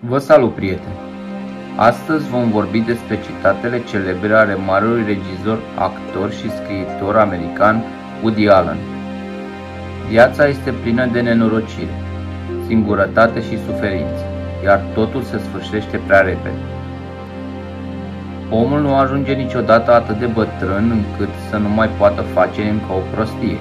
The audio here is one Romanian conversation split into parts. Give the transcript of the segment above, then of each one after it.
Vă salut, prieteni! Astăzi vom vorbi despre citatele celebre ale marelui regizor, actor și scriitor american Woody Allen. Viața este plină de nenorocire, singurătate și suferință, iar totul se sfârșește prea repede. Omul nu ajunge niciodată atât de bătrân încât să nu mai poată face încă o prostie.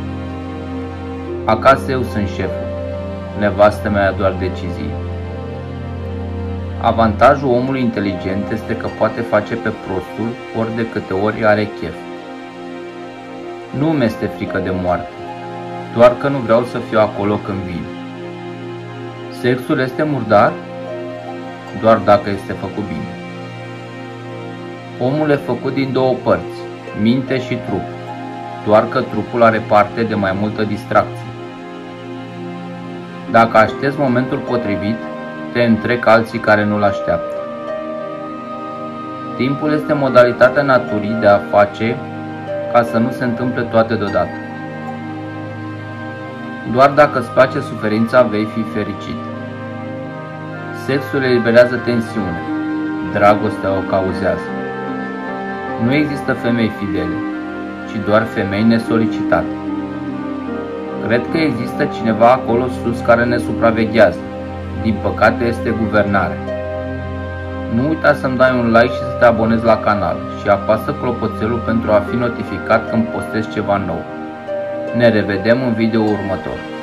Acasă eu sunt șeful, nevastă mea ia doar decizii. Avantajul omului inteligent este că poate face pe prostul ori de câte ori are chef. Nu mi este frică de moarte, doar că nu vreau să fiu acolo când vin. Sexul este murdar doar dacă este făcut bine. Omul e făcut din două părți, minte și trup, doar că trupul are parte de mai multă distracție. Dacă aștepți momentul potrivit, te întrec alții care nu-l așteaptă. Timpul este modalitatea naturii de a face ca să nu se întâmple toate deodată. Doar dacă îți place suferința, vei fi fericit. Sexul eliberează tensiune, dragostea o cauzează. Nu există femei fidele, ci doar femei nesolicitate. Cred că există cineva acolo sus care ne supraveghează. Din păcate este guvernarea. Nu uita să-mi dai un like și să te abonezi la canal și apasă clopoțelul pentru a fi notificat când postez ceva nou. Ne revedem în video următor.